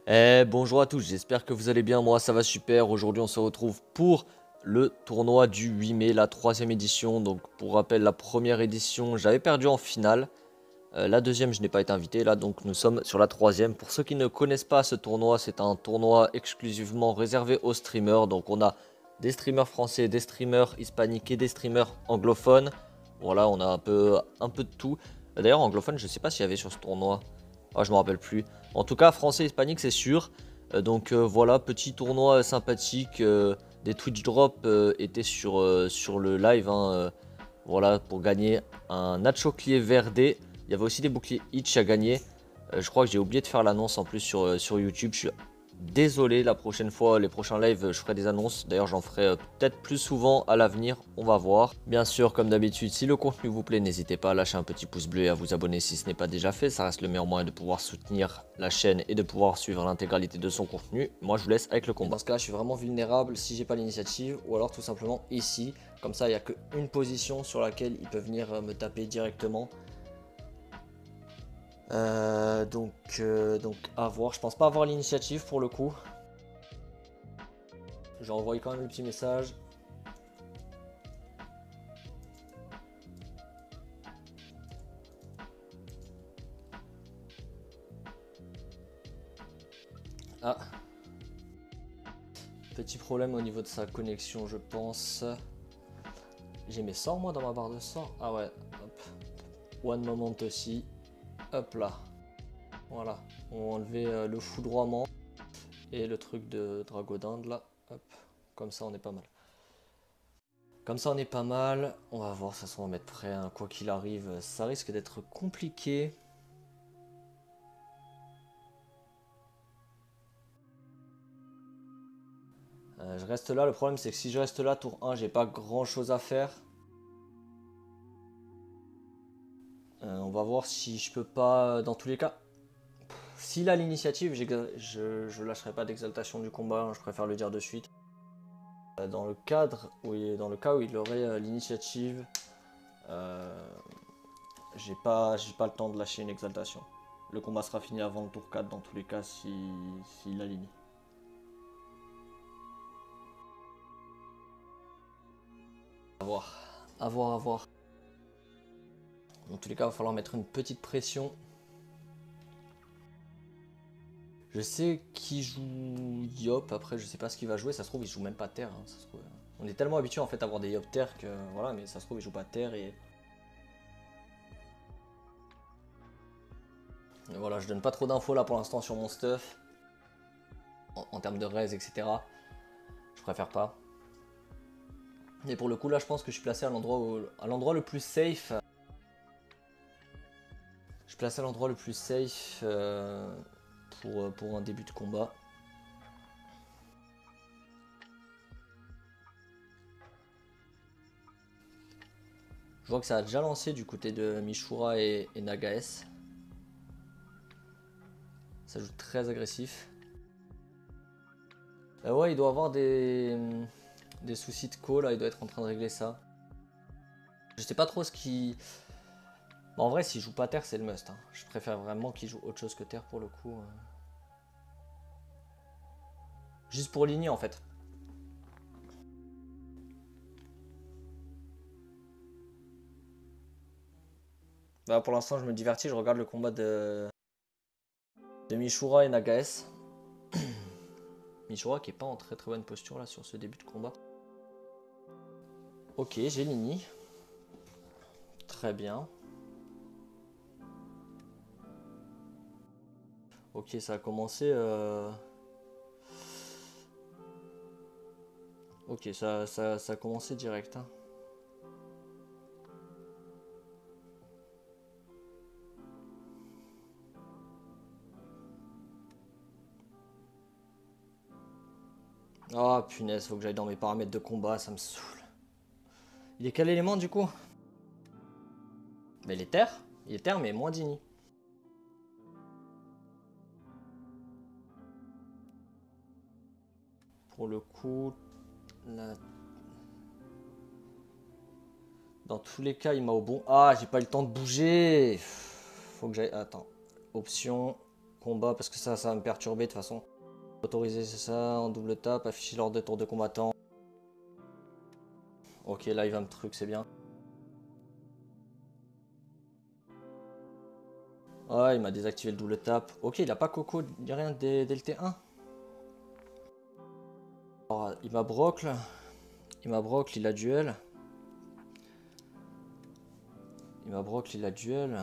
Bonjour à tous, j'espère que vous allez bien, moi ça va super. Aujourd'hui on se retrouve pour le tournoi du 8 mai, la troisième édition. Donc pour rappel, la première édition j'avais perdu en finale. La deuxième je n'ai pas été invité, là donc nous sommes sur la troisième. Pour ceux qui ne connaissent pas ce tournoi, c'est un tournoi exclusivement réservé aux streamers. Donc on a des streamers français, des streamers hispaniques et des streamers anglophones. Voilà, on a un peu de tout. D'ailleurs anglophone, je sais pas s'il y avait sur ce tournoi. Ah, je me rappelle plus. En tout cas, français, hispanique, c'est sûr. Voilà, petit tournoi sympathique. Des Twitch drops étaient sur le live, hein, voilà, pour gagner un Nacho Clié Verde. Il y avait aussi des boucliers Itch à gagner. Je crois que j'ai oublié de faire l'annonce en plus sur YouTube. Je suis désolé, la prochaine fois, les prochains lives, je ferai des annonces. D'ailleurs, j'en ferai peut-être plus souvent à l'avenir, on va voir. Bien sûr, comme d'habitude, si le contenu vous plaît, n'hésitez pas à lâcher un petit pouce bleu et à vous abonner si ce n'est pas déjà fait. Ça reste le meilleur moyen de pouvoir soutenir la chaîne et de pouvoir suivre l'intégralité de son contenu. Moi, je vous laisse avec le combat. Dans ce cas, je suis vraiment vulnérable si j'ai pas l'initiative, ou alors tout simplement ici. Comme ça, il n'y a qu'une position sur laquelle il peut venir me taper directement. Donc à voir, je pense pas avoir l'initiative pour le coup. J'ai envoyé quand même le petit message. Ah, petit problème au niveau de sa connexion je pense. J'ai mes sorts moi dans ma barre de sorts. Ah ouais, hop. One moment aussi. Hop là. Voilà, on va enlever le foudroiement et le truc de Dragodinde là. Hop, comme ça on est pas mal. Comme ça on est pas mal. On va voir, de toute façon on va mettre prêt, hein. Quoi qu'il arrive, ça risque d'être compliqué. Je reste là, le problème c'est que si je reste là, tour 1, j'ai pas grand chose à faire. On va voir si je peux pas, dans tous les cas. S'il a l'initiative, je lâcherai pas d'exaltation du combat, hein, je préfère le dire de suite. Dans le cas où il aurait l'initiative, j'ai pas le temps de lâcher une exaltation. Le combat sera fini avant le tour 4 dans tous les cas s'il aligne. À voir, à voir, à voir. Dans tous les cas, il va falloir mettre une petite pression. Je sais qui joue Yop, après je sais pas ce qu'il va jouer, ça se trouve il joue même pas Terre. Hein, ça se trouve, on est tellement habitué en fait à avoir des Yop Terre que voilà, mais ça se trouve il joue pas Terre et voilà, je donne pas trop d'infos là pour l'instant sur mon stuff. En termes de res, etc. Je préfère pas. Et pour le coup là je pense que je suis placé à l'endroit le plus safe. Je suis placé à l'endroit le plus safe pour un début de combat. Je vois que ça a déjà lancé du côté de Mishura et Nagaes. Ça joue très agressif. Ouais, il doit avoir des soucis de co là, il doit être en train de régler ça. Je sais pas trop ce qui... En vrai, s'il joue pas terre, c'est le must. Hein. Je préfère vraiment qu'il joue autre chose que terre pour le coup. Juste pour ligner en fait. Bah, pour l'instant, je me divertis, je regarde le combat de Mishura et Nagaes. Mishura qui est pas en très très bonne posture là sur ce début de combat. Ok, j'ai Lini. Très bien. Ok, ça a commencé... Ok, ça a commencé direct. Hein. Oh punaise, faut que j'aille dans mes paramètres de combat, ça me saoule. Il est quel élément du coup? Mais il est terre. Il est terre mais moins d'ini. Pour le coup, là... Dans tous les cas, il m'a au bon... Ah, j'ai pas eu le temps de bouger. Faut que j'aille... Attends. Option, combat parce que ça va me perturber de toute façon. Autoriser, c'est ça, en double tap, afficher l'ordre de tour de combattant. Ok, là il va me truc, c'est bien. Ouais, il m'a désactivé le double tap. Ok, il a pas Coco, il n'y a rien dès le T1. Alors, il m'a brocle. Il m'a brocle, il a duel. Il m'a brocle, il a duel.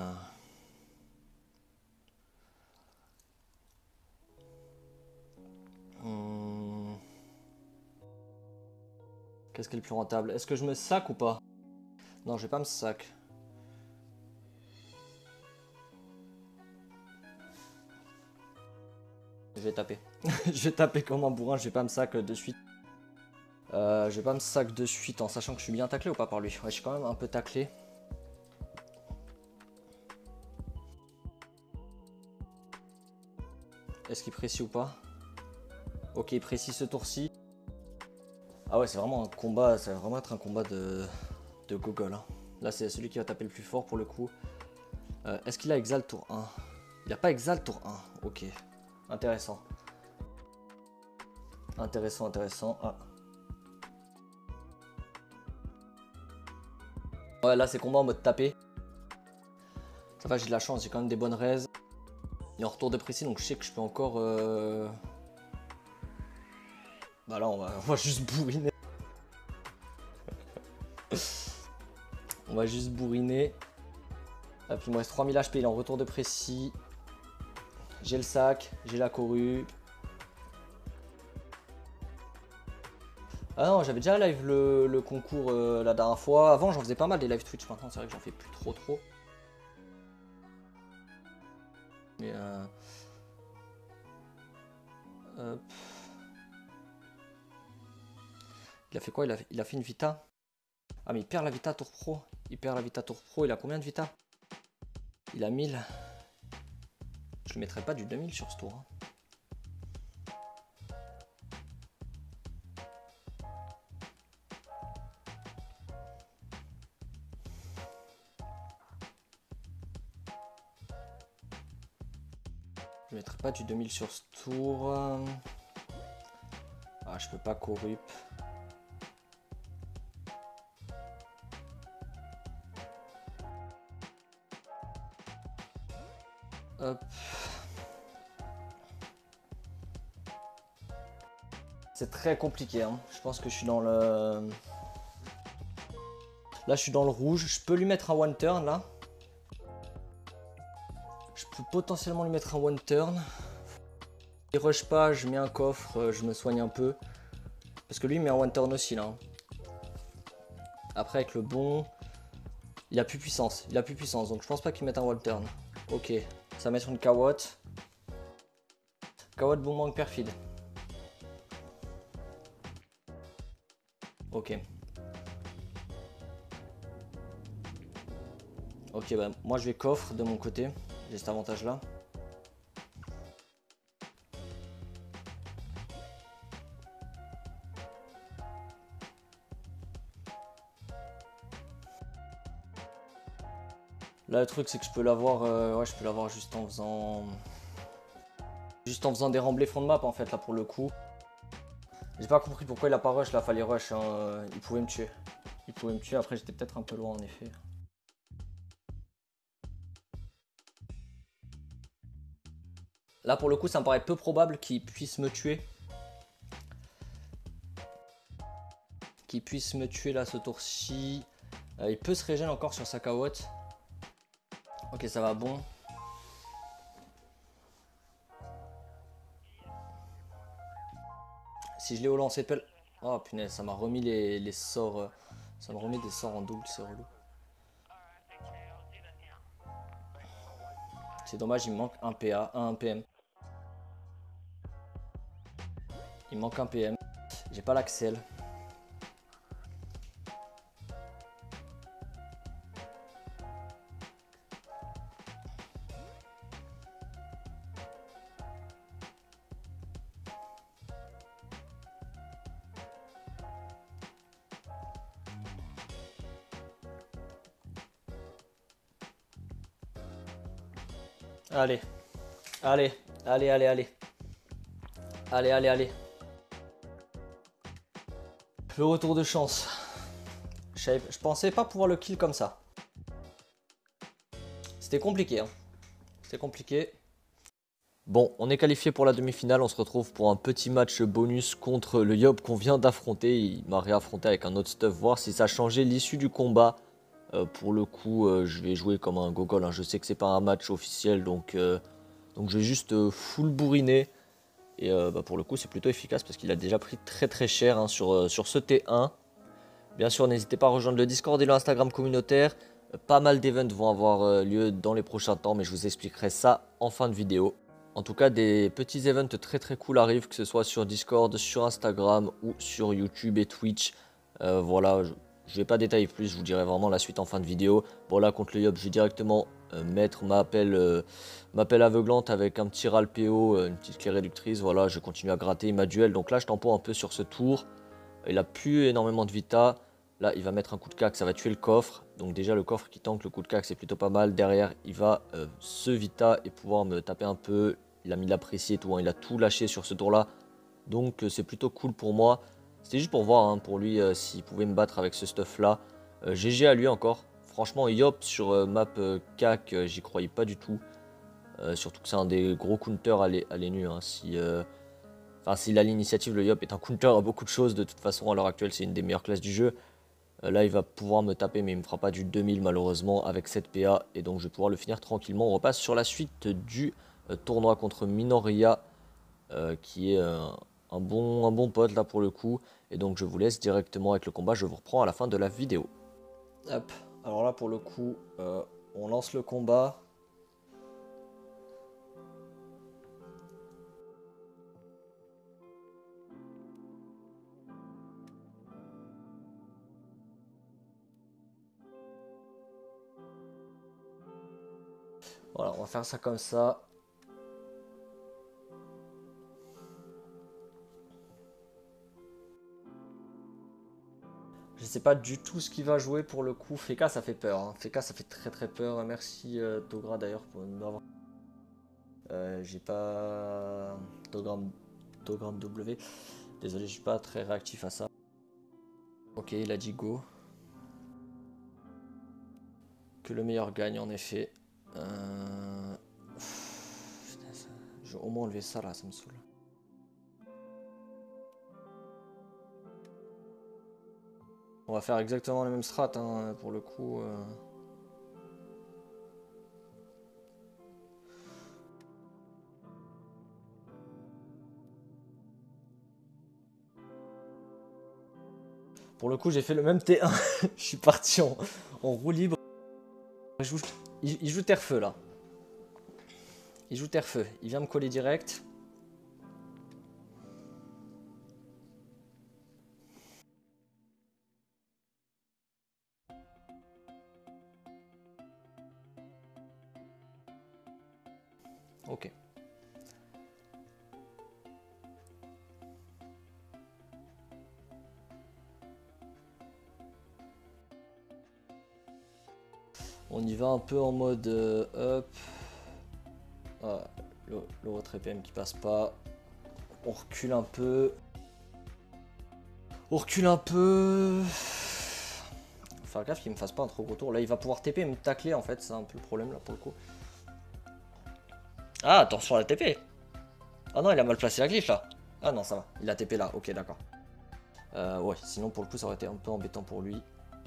Qu'est-ce qui est le plus rentable? Est-ce que je me sac ou pas? Non, je vais pas me sac. Je vais taper. Je vais taper comme un bourrin, je vais pas me sac de suite. Je vais pas me sac de suite en sachant que je suis bien taclé ou pas par lui. Ouais, je suis quand même un peu taclé. Est-ce qu'il précise ou pas? Ok, il précise ce tour-ci. Ah ouais, c'est vraiment un combat, ça va vraiment être un combat de gogol. Hein. Là, c'est celui qui va taper le plus fort pour le coup. Est-ce qu'il a Exalt tour 1? Il a pas Exalt tour 1. Ok, intéressant. Intéressant, intéressant. Ah. Ouais, là, c'est combat en mode tapé. Ça va, j'ai de la chance, j'ai quand même des bonnes raises. Il est en retour de précis, donc je sais que je peux encore... Bah là, on va juste bourriner. On va juste bourriner. Et puis il me reste 3000 HP, il est en retour de précis. J'ai le sac, j'ai la corrue. Ah non, j'avais déjà live le concours la dernière fois. Avant, j'en faisais pas mal des live Twitch. Maintenant, c'est vrai que j'en fais plus trop. Mais hop. Il a fait quoi? Il a fait une Vita. Ah, mais il perd la Vita Tour Pro. Il perd la Vita Tour Pro. Il a combien de Vita? Il a 1000. Je ne mettrai pas du 2000 sur ce tour. Hein. Je mettrai pas du 2000 sur ce tour. Ah, je peux pas corrup. Hop. C'est très compliqué. Hein. Je pense que je suis dans le... Là, je suis dans le rouge. Je peux lui mettre un one turn, là. Je peux potentiellement lui mettre un one turn. Il rush pas, je mets un coffre, je me soigne un peu. Parce que lui, il met un one turn aussi, là. Après, avec le bon... Il a plus puissance. Il a plus puissance. Donc, je pense pas qu'il mette un one turn. Ok. Ça va mettre une Kawotte. Kawotte, bon manque perfide. Ok. Ok, bah moi je vais coffre de mon côté. J'ai cet avantage là. Là le truc c'est que je peux l'avoir ouais, je peux l'avoir juste en faisant des remblais fond de map en fait là pour le coup. J'ai pas compris pourquoi il a pas rush là, fallait rush hein. Il pouvait me tuer. Il pouvait me tuer, après j'étais peut-être un peu loin en effet. Là pour le coup ça me paraît peu probable qu'il puisse me tuer. Qu'il puisse me tuer là ce tour-ci. Il peut se régénérer encore sur sa Kawotte. Ok, ça va bon. Si je l'ai au lancer de pelle... Oh punaise, ça m'a remis les sorts... ça me remet des sorts en double, c'est relou. C'est dommage, il me manque un PA, un PM. Il me manque un PM. J'ai pas l'Axel. Allez, allez, Allez, allez, allez. Allez, allez, allez. Le retour de chance. Je pensais pas pouvoir le kill comme ça. C'était compliqué, hein. C'était compliqué. Bon, on est qualifié pour la demi-finale. On se retrouve pour un petit match bonus contre le Yob qu'on vient d'affronter. Il m'a réaffronté avec un autre stuff. Voir si ça a changé l'issue du combat. Pour le coup, je vais jouer comme un gogol, hein. Je sais que c'est pas un match officiel, donc je vais juste full bourriner. Et pour le coup, c'est plutôt efficace parce qu'il a déjà pris très très cher, hein, sur ce T1. Bien sûr, n'hésitez pas à rejoindre le Discord et le Instagram communautaire. Pas mal d'events vont avoir lieu dans les prochains temps, mais je vous expliquerai ça en fin de vidéo. En tout cas, des petits events très très cool arrivent, que ce soit sur Discord, sur Instagram ou sur YouTube et Twitch. Voilà, je ne vais pas détailler plus, je vous dirai vraiment la suite en fin de vidéo. Bon là, contre le Yob, je vais directement mettre ma pelle aveuglante avec un petit râle PO, une petite clé réductrice. Voilà, je continue à gratter ma duel. Donc là, je tempo un peu sur ce tour. Il a plus énormément de vita. Là, il va mettre un coup de cac, ça va tuer le coffre. Donc déjà, le coffre qui tank le coup de cac, c'est plutôt pas mal. Derrière, il va se vita et pouvoir me taper un peu. Il a mis l'apprécié et tout, hein. Il a tout lâché sur ce tour-là. Donc c'est plutôt cool pour moi. C'était juste pour voir, hein, pour lui s'il pouvait me battre avec ce stuff-là. GG à lui encore. Franchement, Yop sur map cac, j'y croyais pas du tout. Surtout que c'est un des gros counters à l'ENU, hein. Enfin, s'il a l'initiative, le Yop est un counter à beaucoup de choses. De toute façon, à l'heure actuelle, c'est une des meilleures classes du jeu. Là, il va pouvoir me taper, mais il ne me fera pas du 2000 malheureusement avec cette PA. Et donc, je vais pouvoir le finir tranquillement. On repasse sur la suite du tournoi contre Minoria, qui est un bon pote là pour le coup. Et donc, je vous laisse directement avec le combat. Je vous reprends à la fin de la vidéo. Hop, alors là, pour le coup, on lance le combat. Voilà, on va faire ça comme ça. Je sais pas du tout ce qu'il va jouer pour le coup. Feka, ça fait peur, hein. Feka, ça fait très très peur. Merci Dogra d'ailleurs pour nous avoir. J'ai pas Dogram W. Désolé, je suis pas très réactif à ça. Ok, il a dit go. Que le meilleur gagne en effet. Je vais au moins enlever ça là, ça me saoule. On va faire exactement la même strat, hein, pour le coup. Pour le coup, j'ai fait le même T1. Je suis parti en roue libre. Il joue terre-feu là. Il joue terre-feu. Il vient me coller direct. Ok. On y va un peu en mode up. Ah, le retrait PM qui passe pas. On recule un peu. On recule un peu. Faut faire gaffe qu'il me fasse pas un trop gros tour. Là, il va pouvoir TP et me tacler en fait. C'est un peu le problème là pour le coup. Ah, attention à la TP. Ah non, il a mal placé la glyphe là. Ah non, ça va. Il a TP là. Ok, d'accord. Ouais, sinon pour le coup, ça aurait été un peu embêtant pour lui.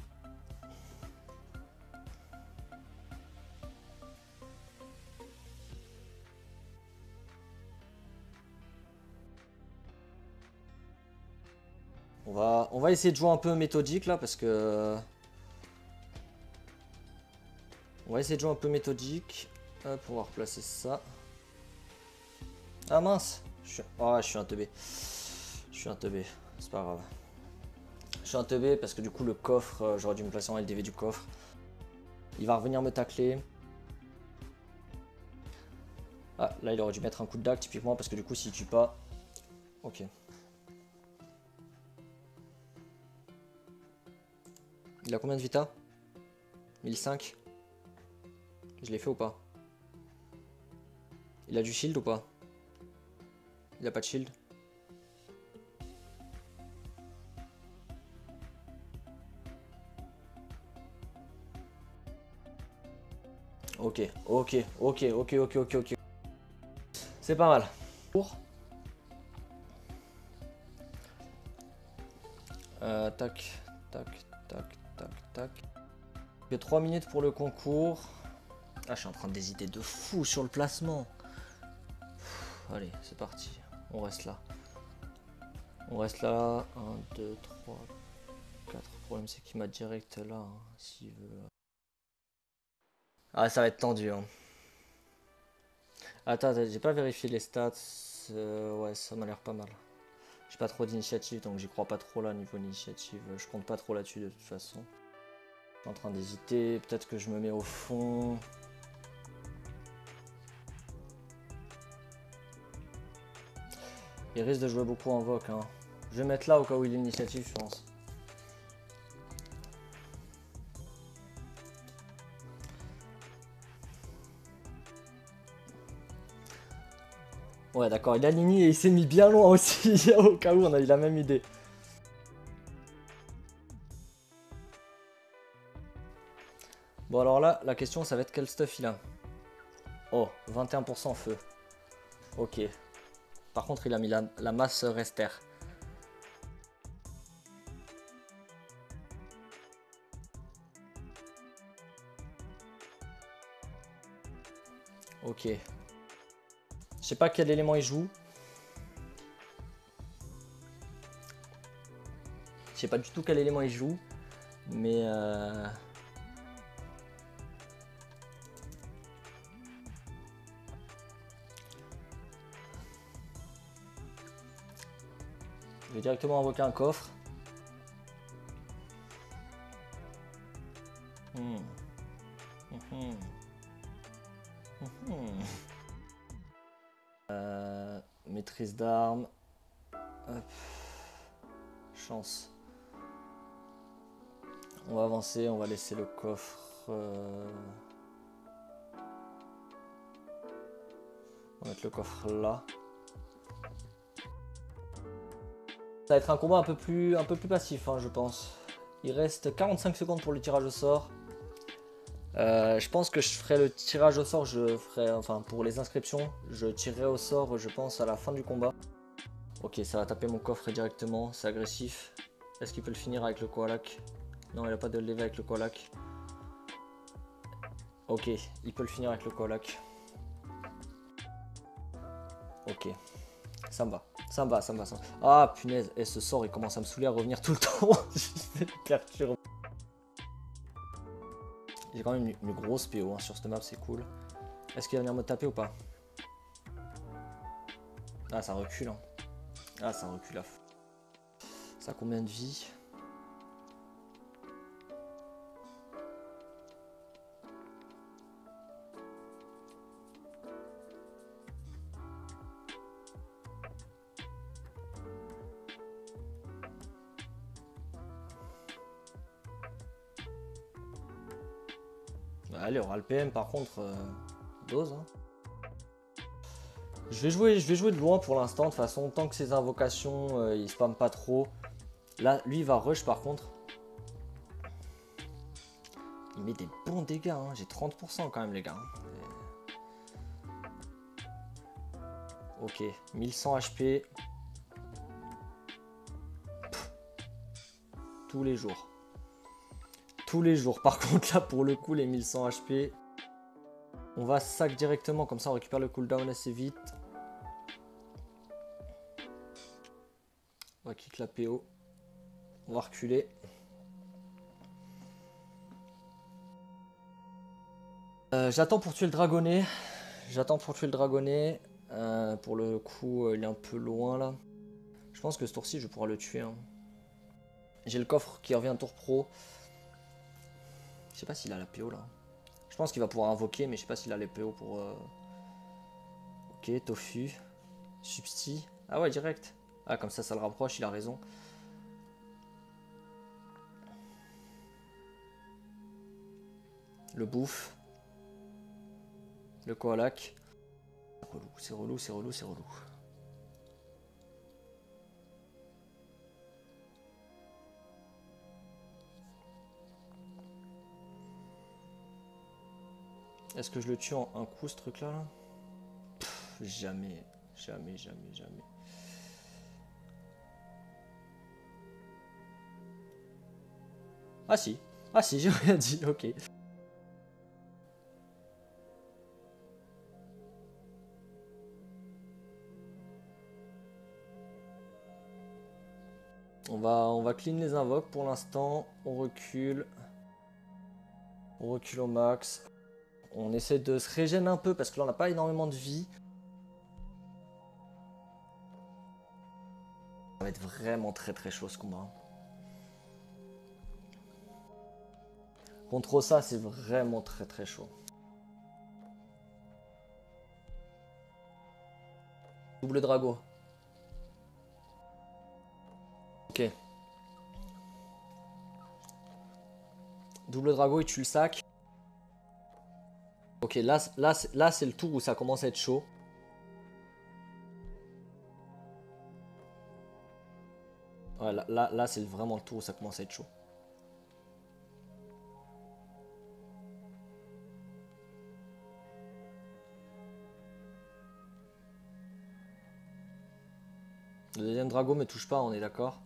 On va essayer de jouer un peu méthodique là parce que... On va essayer de jouer un peu méthodique. Hop, on va replacer ça. Ah mince, oh, je suis un teubé. Je suis un teubé, c'est pas grave. Je suis un teubé parce que du coup le coffre, j'aurais dû me placer en LDV du coffre. Il va revenir me tacler. Ah, là il aurait dû mettre un coup de dague typiquement parce que du coup s'il tue pas... Ok. Il a combien de vita? 1005. Je l'ai fait ou pas? Il a du shield ou pas? Il a pas de shield. Ok, ok, ok, ok, ok, ok, ok. C'est pas mal. Pour. Tac, tac, tac, tac, tac. J'ai 3 minutes pour le concours. Ah, je suis en train d'hésiter de fou sur le placement. Allez, c'est parti. On reste là. On reste là. 1, 2, 3, 4. Le problème, c'est qu'il m'a direct là. Hein, s'il veut. Ah, ça va être tendu. Hein. Attends, j'ai pas vérifié les stats. Ouais, ça m'a l'air pas mal. J'ai pas trop d'initiative, donc j'y crois pas trop là niveau initiative. Je compte pas trop là-dessus de toute façon. Je suis en train d'hésiter. Peut-être que je me mets au fond. Il risque de jouer beaucoup en Voc. Hein. Je vais mettre là au cas où il est l'initiative, je pense. Ouais, d'accord, il a aligné et il s'est mis bien loin aussi, au cas où on a eu la même idée. Bon, alors là, la question, ça va être quel stuff il a. Oh, 21% feu. Ok. Par contre, il a mis la masse rester. Ok. Je sais pas quel élément il joue. Je sais pas du tout quel élément il joue. Mais je vais directement invoquer un coffre. Maîtrise d'armes. Chance. On va avancer, on va laisser le coffre. On va mettre le coffre là. Ça va être un combat un peu plus passif, hein, je pense. Il reste 45 secondes pour le tirage au sort. Je pense que je ferai le tirage au sort, enfin pour les inscriptions, je tirerai au sort, je pense, à la fin du combat. Ok, ça va taper mon coffre directement, c'est agressif. Est-ce qu'il peut le finir avec le koalak? Non, il n'a pas de lever avec le koalak. Ok, il peut le finir avec le koalak. Ok, ça me va. Ça me va, ça me va, ça me va. Ah punaise, et ce sort il commence à me saouler à revenir tout le temps. Je vais perturber. J'ai quand même une grosse PO hein, sur cette map, c'est cool. Est-ce qu'il va venir me taper ou pas? Ah, ça recule. Hein. Ah, ça recule à fond. Ça a combien de vie? Bah, allez, on aura le PM par contre. Dose. Hein. Je vais jouer de loin pour l'instant. De toute façon, tant que ces invocations, ils spamment pas trop. Là, lui, il va rush par contre. Il met des bons dégâts. Hein. J'ai 30% quand même, les gars. Ok, 1100 HP. Pff. Tous les jours. Tous les jours. Par contre, là, pour le coup, les 1100 HP. On va sac directement. Comme ça, on récupère le cooldown assez vite. On va kick la PO. On va reculer. J'attends pour tuer le dragonnet. J'attends pour tuer le dragonnet. Pour le coup, il est un peu loin là. Je pense que ce tour-ci, je pourrai le tuer. Hein. J'ai le coffre qui revient tour pro. Je sais pas s'il a la PO là. Je pense qu'il va pouvoir invoquer, mais je sais pas s'il a les PO pour... Ok, Tofu. Substi. Ah ouais, direct. Ah, comme ça le rapproche, il a raison. Le bouffe. Le koalak. C'est relou, c'est relou, c'est relou, c'est relou. Est-ce que je le tue en un coup ce truc là, là? Jamais. Jamais, jamais, jamais. Ah si. Ah si, j'ai rien dit, ok. On va clean les invoques pour l'instant. On recule. On recule au max. On essaie de se régénérer un peu parce que là on n'a pas énormément de vie. Ça va être vraiment très très chaud ce combat. Contre ça, c'est vraiment très très chaud. Double Drago. Ok. Double Drago et tu le sac. Ok, là c'est le tour où ça commence à être chaud. Ouais, là c'est vraiment le tour où ça commence à être chaud. Le deuxième Drago me touche pas, on est d'accord.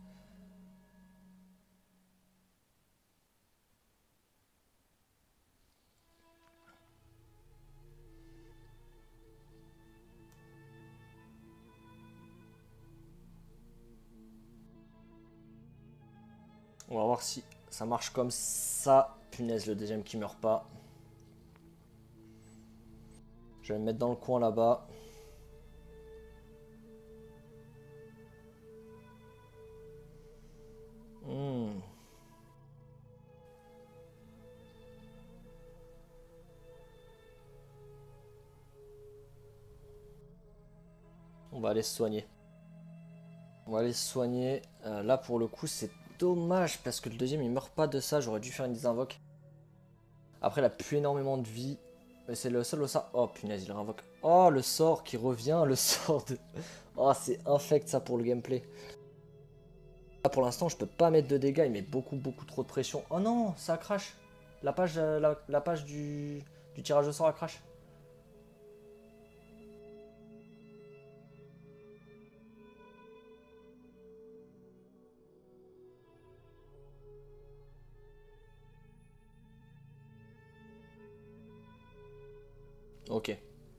On va voir si ça marche comme ça. Punaise, le deuxième qui meurt pas. Je vais me mettre dans le coin là-bas. On va aller se soigner. On va aller se soigner. Là pour le coup c'est dommage parce que le deuxième il meurt pas de ça. J'aurais dû faire une désinvoque. Après il a plus énormément de vie. Mais c'est le seul au ça. Oh punaise il réinvoque. Oh le sort qui revient. Le sort de... Oh c'est infect ça pour le gameplay. Là pour l'instant je peux pas mettre de dégâts. Il met beaucoup trop de pression. Oh non ça crash. La page, la page du tirage au sort a crash. Ok.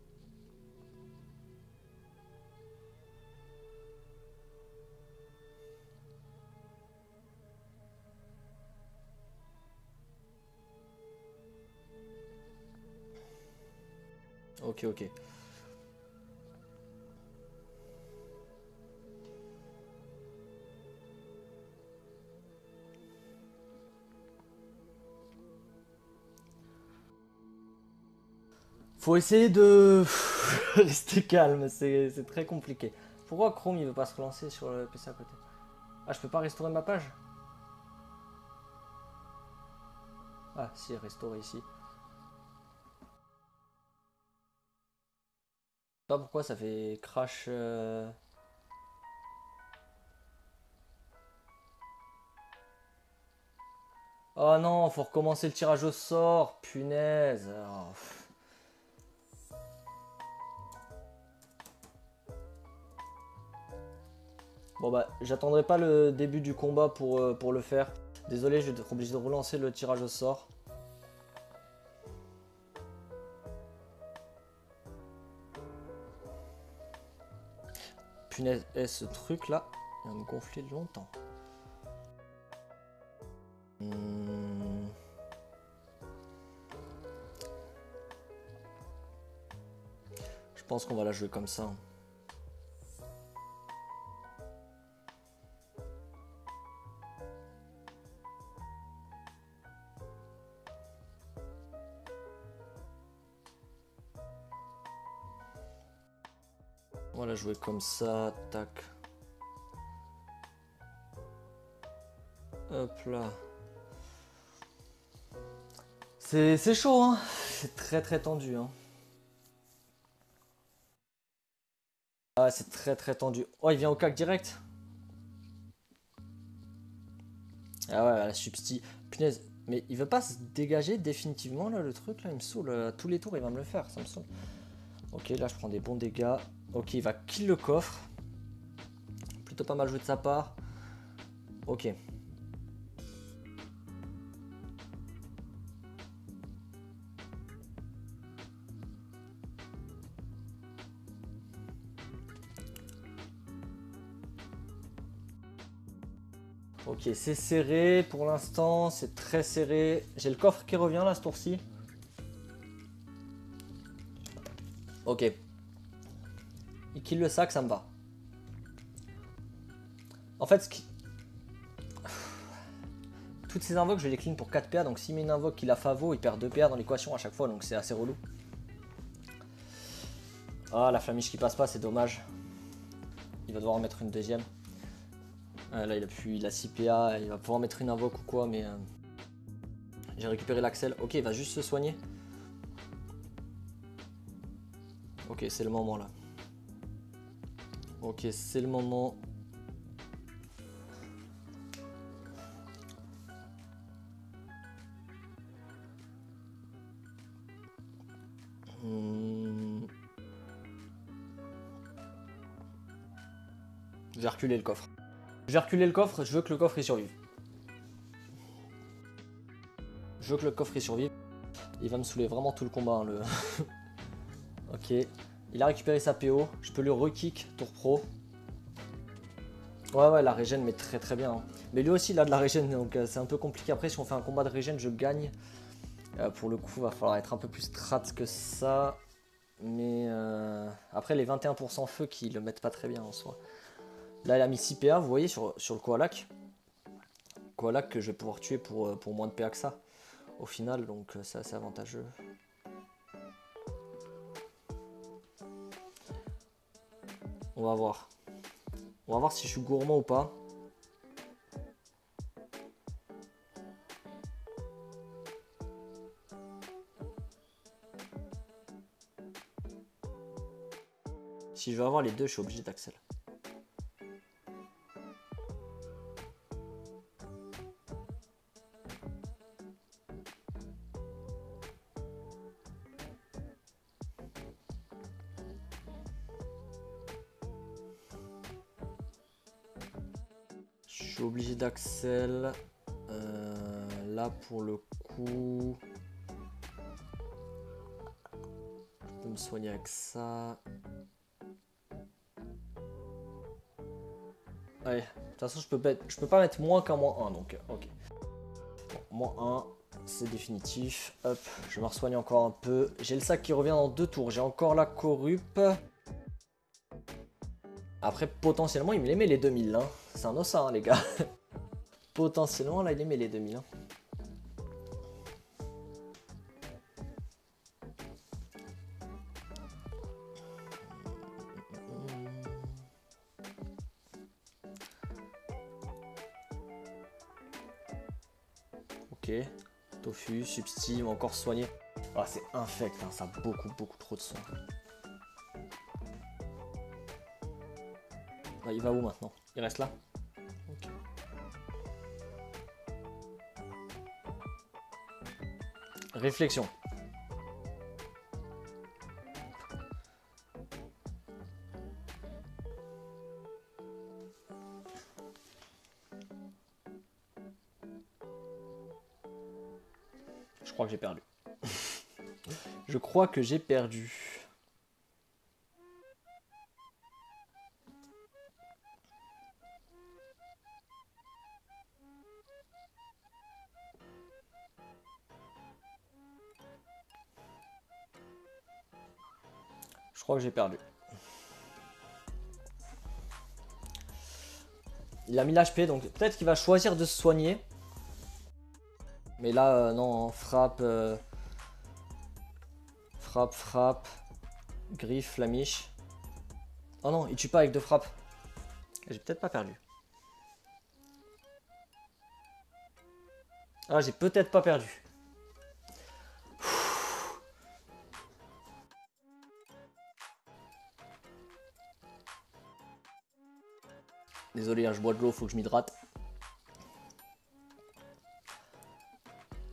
Ok, ok. Faut essayer de rester calme, c'est très compliqué. Pourquoi Chrome il veut pas se relancer sur le PC à côté? Ah, je peux pas restaurer ma page? Ah, si, restaurer ici. Je sais pas pourquoi ça fait crash. Oh non, faut recommencer le tirage au sort, punaise. Oh. Bon bah, j'attendrai pas le début du combat pour le faire. Désolé, je vais être obligé de relancer le tirage au sort. Punaise, ce truc là, il va me gonfler longtemps. Je pense qu'on va la jouer comme ça. On va la jouer comme ça, tac. Hop là. C'est chaud, hein. C'est très tendu, hein. Ah, c'est très tendu. Oh, il vient au cac direct. Ah ouais, la substi. Punaise. Mais il veut pas se dégager définitivement là le truc là, il me saoule. À tous les tours il va me le faire, ça me saoule. Ok, là je prends des bons dégâts. Ok, il va kill le coffre. Plutôt pas mal joué de sa part. Ok. Ok, c'est serré pour l'instant, c'est très serré. J'ai le coffre qui revient là ce tour-ci. Ok. Il kill le sac, ça me va. En fait, toutes ces invoques, je les clean pour 4 PA. Donc s'il met une invoque qu'il a favo, il perd 2 PA dans l'équation à chaque fois. Donc c'est assez relou. Ah, la flamiche qui passe pas, c'est dommage. Il va devoir en mettre une deuxième. Là, il a 6 PA. Il va pouvoir mettre une invoque ou quoi, mais... J'ai récupéré l'Axel. Ok, il va juste se soigner. Ok, c'est le moment là. Ok, c'est le moment. Je vais reculer le coffre. Je vais reculer le coffre, je veux que le coffre y survive. Je veux que le coffre y survive. Il va me saouler vraiment tout le combat. Hein, le... Ok. Il a récupéré sa PO. Je peux le re-kick tour pro. Ouais, la régène, mais très très bien. Hein. Mais lui aussi, il a de la régène, donc c'est un peu compliqué. Après, si on fait un combat de régène, je gagne. Pour le coup, il va falloir être un peu plus strat que ça. Mais après, les 21% feu qui le mettent pas très bien en soi. Là, il a mis 6 PA, vous voyez, sur le Koalak. Koalak que je vais pouvoir tuer pour moins de PA que ça. Au final, donc c'est assez avantageux. On va voir. On va voir si je suis gourmand ou pas. Si je veux avoir les deux, je suis obligé d'Axel. Je suis obligé d'Axel. Là, pour le coup... Je peux me soigner avec ça. Allez, de toute façon, je peux pas mettre moins qu'un -1, donc ok. Bon, -1, c'est définitif. Hop, je me re-soigne encore un peu. J'ai le sac qui revient dans 2 tours. J'ai encore la corrupe. Après, potentiellement, il me les met les 2000. Hein. C'est un ossa, hein, les gars. Potentiellement, là, il les met les 2000. Hein. Ok. Tofu, substime, encore soigné. Ah, c'est infect, hein, ça a beaucoup trop de soins. Ah, il va où maintenant? Il reste là? Ok. Réflexion. Je crois que j'ai perdu. Je crois que j'ai perdu. Je crois que j'ai perdu. Il a 1000 HP, donc peut-être qu'il va choisir de se soigner. Mais là, non, frappe, frappe, griffe, flamiche. Oh non, il tue pas avec 2 frappes. J'ai peut-être pas perdu. Ah, j'ai peut-être pas perdu. Désolé, hein, je bois de l'eau, faut que je m'hydrate.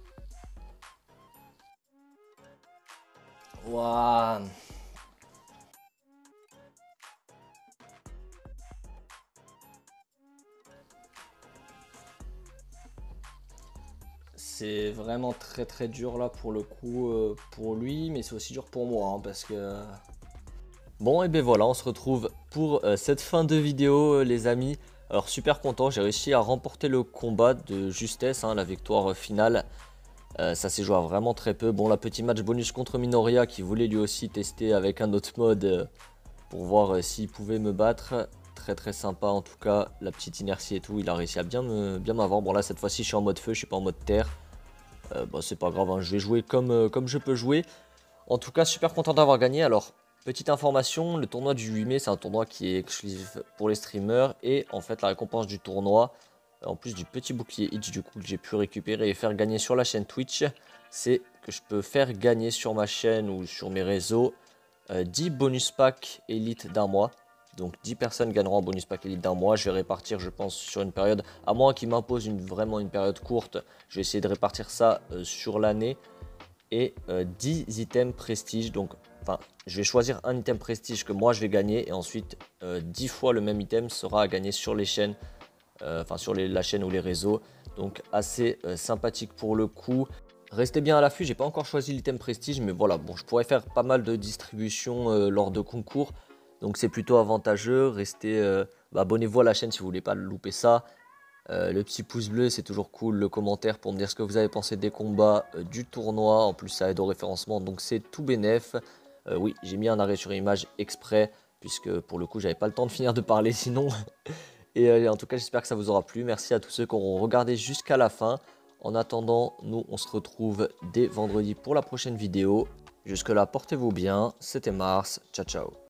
c'est vraiment très dur là pour le coup pour lui, mais c'est aussi dur pour moi hein, parce que... Bon et ben voilà, on se retrouve pour cette fin de vidéo les amis. Alors super content, j'ai réussi à remporter le combat de justesse, hein, la victoire finale. Ça s'est joué à vraiment très peu. Bon, la petit match bonus contre Minoria qui voulait lui aussi tester avec un autre mode pour voir s'il pouvait me battre. Très sympa en tout cas, la petite inertie et tout, il a réussi à bien m'avoir. Bon là cette fois-ci je suis en mode feu, je suis pas en mode terre. Bon c'est pas grave, hein, je vais jouer comme je peux jouer. En tout cas super content d'avoir gagné. Alors petite information, le tournoi du 8 mai c'est un tournoi qui est exclusif pour les streamers. Et en fait la récompense du tournoi, en plus du petit bouclier Itch du coup que j'ai pu récupérer et faire gagner sur la chaîne Twitch, c'est que je peux faire gagner sur ma chaîne ou sur mes réseaux 10 bonus packs élite d'un mois. Donc 10 personnes gagneront un bonus pack élite d'un mois. Je vais répartir je pense sur une période, à moins qu'ils m'imposent vraiment une période courte, je vais essayer de répartir ça sur l'année. Et 10 items prestige, donc enfin je vais choisir un item prestige que moi je vais gagner. Et ensuite 10 fois le même item sera à gagner sur les chaînes, enfin sur la chaîne ou les réseaux. Donc assez sympathique pour le coup. Restez bien à l'affût, j'ai pas encore choisi l'item prestige, mais voilà, bon, je pourrais faire pas mal de distributions lors de concours, donc c'est plutôt avantageux. Restez, abonnez-vous à la chaîne si vous voulez pas louper ça. Le petit pouce bleu, c'est toujours cool, le commentaire pour me dire ce que vous avez pensé des combats du tournoi. En plus, ça aide au référencement, donc c'est tout bénef. Oui, j'ai mis un arrêt sur image exprès, puisque pour le coup, j'avais pas le temps de finir de parler sinon. Et en tout cas, j'espère que ça vous aura plu. Merci à tous ceux qui auront regardé jusqu'à la fin. En attendant, nous, on se retrouve dès vendredi pour la prochaine vidéo. Jusque là, portez-vous bien. C'était Mars. Ciao, ciao.